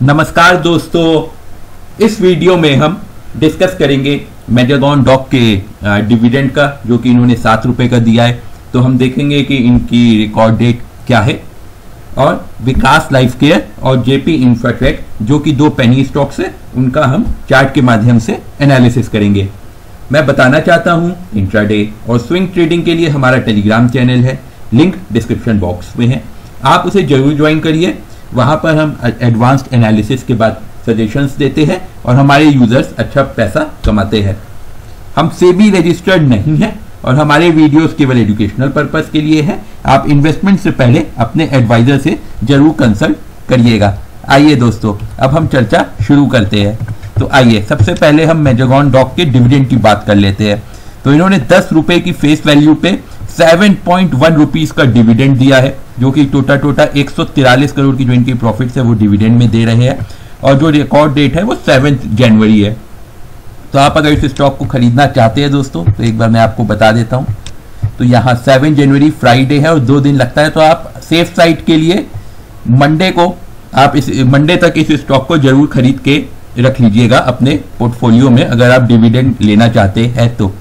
नमस्कार दोस्तों, इस वीडियो में हम डिस्कस करेंगे मेगागॉन डॉक के डिविडेंड का, जो कि इन्होंने 7 रुपए का दिया है। तो हम देखेंगे कि इनकी रिकॉर्ड डेट क्या है, और विकास लाइफ केयर और जेपी इंफ्राटेक जो कि 2 पेनी स्टॉक्स है, उनका हम चार्ट के माध्यम से एनालिसिस करेंगे। मैं बताना चाहता हूं, इंट्राडे और स्विंग ट्रेडिंग के लिए हमारा टेलीग्राम चैनल है, लिंक डिस्क्रिप्शन बॉक्स में है, आप उसे जरूर ज्वाइन करिए। वहां पर हम एडवांस्ड एनालिसिस के बाद सजेशंस देते हैं और हमारे यूजर्स अच्छा पैसा कमाते हैं। हम सेबी रजिस्टर्ड नहीं है और हमारे वीडियोस केवल एजुकेशनल पर्पस के लिए है। आप इन्वेस्टमेंट से पहले अपने एडवाइजर से जरूर कंसल्ट करिएगा। आइए दोस्तों, अब हम चर्चा शुरू करते हैं। तो आइए, सबसे पहले हम मेगागॉन डॉक के डिविडेंड की बात कर लेते हैं। तो इन्होंने 10 रुपए की फेस वैल्यू पे 7.1 रुपीज का डिविडेंड दिया है, जो कि टोटल 143 करोड़ की जो इनकी प्रॉफिट्स है वो डिविडेंड में दे रहे हैं। और जो रिकॉर्ड डेट है वो 7 जनवरी है। तो आप अगर इस स्टॉक को खरीदना चाहते हैं दोस्तों, तो एक बार मैं आपको बता देता हूं। तो यहाँ 7 जनवरी फ्राइडे है और 2 दिन लगता है। तो आप सेफ साइड के लिए मंडे को, आप इस मंडे तक इस स्टॉक को जरूर खरीद के रख लीजिएगा अपने पोर्टफोलियो में, अगर आप डिविडेंड लेना चाहते हैं तो।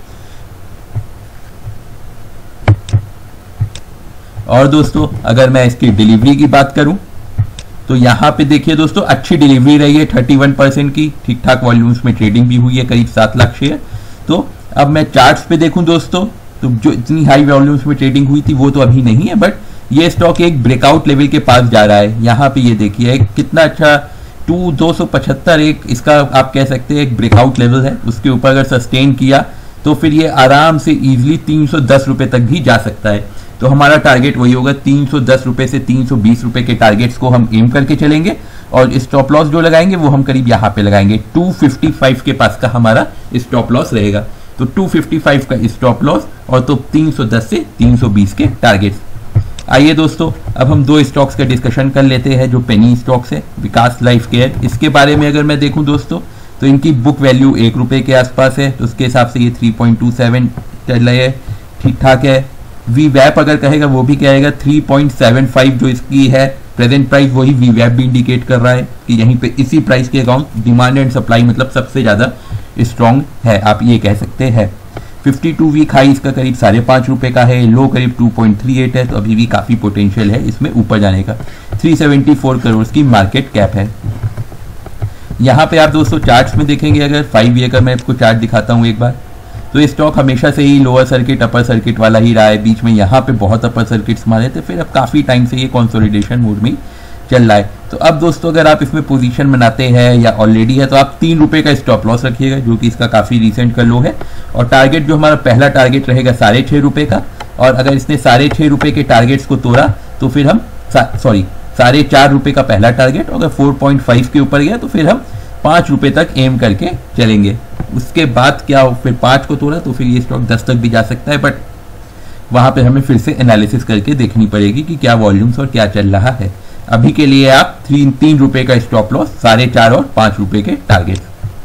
और दोस्तों, अगर मैं इसकी डिलीवरी की बात करूं, तो यहाँ पे देखिए दोस्तों, अच्छी डिलीवरी रही है 31% की, ठीक ठाक वॉल्यूम्स में ट्रेडिंग भी हुई है, करीब 7 लाख शेयर। तो अब मैं चार्ट्स पे देखूं दोस्तों, तो जो इतनी हाई वॉल्यूम्स में ट्रेडिंग हुई थी वो तो अभी नहीं है, बट ये स्टॉक एक ब्रेकआउट लेवल के पास जा रहा है। यहाँ पे ये देखिए कितना अच्छा 275 एक इसका आप कह सकते हैं एक ब्रेकआउट लेवल है। उसके ऊपर अगर सस्टेन किया तो फिर ये आराम से इजीली 310 रुपए तक भी जा सकता है। तो हमारा टारगेट वही होगा, 310 रुपए से 320 रुपए के टारगेट्स को हम एम करके चलेंगे। और स्टॉप लॉस जो लगाएंगे वो हम करीब यहाँ पे लगाएंगे, 255 के पास का हमारा स्टॉप लॉस रहेगा। तो 255 का स्टॉप लॉस और तो 310 से 320 के टारगेट्स। आइए दोस्तों, अब हम 2 स्टॉक्स का डिस्कशन कर लेते हैं जो पेनी स्टॉक्स है। विकास लाइफ केयर, इसके बारे में अगर मैं देखूं दोस्तों, तो इनकी बुक वैल्यू 1 रुपए के आसपास है। तो उसके हिसाब से ये 3.27 चल रही है, ठीक ठाक है। वी वैप अगर कहेगा वो भी कहेगा 3.75 जो इसकी है प्रेजेंट प्राइस, वही वी वैप भी इंडिकेट कर रहा है कि यहीं पे इसी प्राइस के अकाउंट डिमांड एंड सप्लाई मतलब सबसे ज्यादा स्ट्रॉन्ग है, आप ये कह सकते हैं। 52 वीक हाई इसका करीब 5.5 रुपए का है, लो करीब 2.38 है। तो अभी भी काफी पोटेंशियल है इसमें ऊपर जाने का। 374 करोड़ की मार्केट कैप है। यहाँ पे आप दोस्तों चार्ट्स में देखेंगे, अगर 5 ईयर का मैं आपको चार्ट दिखाता हूँ एक बार, तो ये स्टॉक हमेशा से ही लोअर सर्किट अपर सर्किट वाला ही रहा है। बीच में यहाँ पे बहुत अपर सर्किट्स मारे थे, फिर अब काफी टाइम से ये कंसोलिडेशन मोड में चल रहा है। तो अब दोस्तों, अगर आप इसमें पोजीशन बनाते हैं या ऑलरेडी है, तो आप 3 रुपए का स्टॉप लॉस रखिएगा, जो कि इसका काफी रिसेंट का लो है। और टारगेट जो हमारा पहला टारगेट रहेगा 6.5 रुपए का। और अगर इसने 6.5 रुपए के टारगेट्स को तोड़ा तो फिर हम 4.5 रुपए का पहला टारगेट, और अगर 4.5 के ऊपर गया तो फिर हम 5 रुपए तक एम करके चलेंगे। उसके बाद क्या हो, फिर 5 को तोड़ा तो फिर ये स्टॉक 10 तक भी जा सकता है, बट वहां पे हमें फिर से एनालिसिस करके देखनी पड़ेगी कि क्या वॉल्यूम्स और क्या चल रहा है। अभी के लिए आप 3 रुपए का स्टॉप लॉस, 4.5 और 5 रुपए के टारगेट।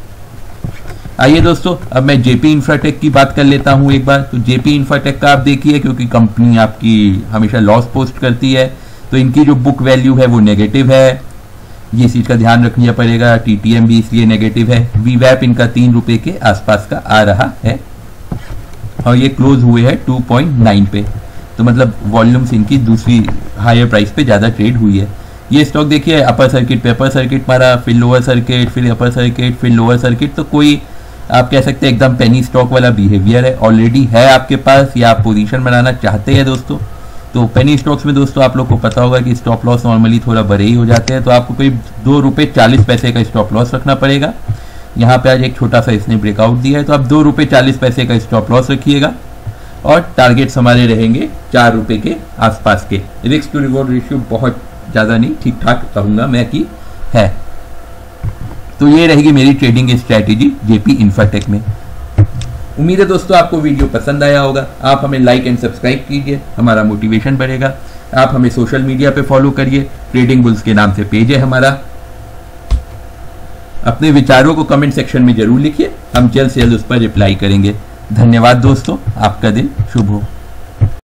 आइए दोस्तों, अब मैं जेपी इंफ्राटेक की बात कर लेता हूं एक बार। तो जेपी इंफ्राटेक का आप देखिए, क्योंकि कंपनी आपकी हमेशा लॉस पोस्ट करती है, तो इनकी जो बुक वैल्यू है वो नेगेटिव है, ये चीज का ध्यान रखना पड़ेगा। टीटीएम भी इसलिए नेगेटिव है। वी वैप इनका 3 रुपए के आसपास का आ रहा है और ये क्लोज हुए है 2.9 पे। तो मतलब वॉल्यूम्स इनकी दूसरी हायर प्राइस पे ज्यादा ट्रेड हुई है। ये स्टॉक देखिए, अपर सर्किट पे अपर सर्किट मारा, फिर लोअर सर्किट, फिर अपर सर्किट, फिर लोअर सर्किट। तो कोई आप कह सकते हैं एकदम पेनी स्टॉक वाला बिहेवियर है। ऑलरेडी है आपके पास या आप पोजीशन बनाना चाहते हैं दोस्तों, तो पेनी स्टॉक्स में दोस्तों आप लोग को पता होगा कि स्टॉप लॉस नॉर्मली थोड़ा बड़े ही हो जाते हैं। तो आपको कोई 2 रुपए 40 पैसे का स्टॉप लॉस रखना पड़ेगा। यहाँ पे आज एक छोटा सा इसने ब्रेकआउट दिया है, तो आप 2 रुपए 40 पैसे का स्टॉप लॉस रखिएगा। और टारगेट्स हमारे रहेंगे 4 रुपए के आसपास के। रिस्क टू रिवॉर्ड रेशियो बहुत ज्यादा नहीं, ठीक ठाक कहूंगा मैं कि है। तो ये रहेगी मेरी ट्रेडिंग स्ट्रेटेजी जेपी इंफ्राटेक में। उम्मीद है दोस्तों आपको वीडियो पसंद आया होगा। आप हमें लाइक एंड सब्सक्राइब कीजिए, हमारा मोटिवेशन बढ़ेगा। आप हमें सोशल मीडिया पे फॉलो करिए, ट्रेडिंग बुल्स के नाम से पेज है हमारा। अपने विचारों को कमेंट सेक्शन में जरूर लिखिए, हम जल्द से जल्द उस पर रिप्लाई करेंगे। धन्यवाद दोस्तों, आपका दिन शुभ हो।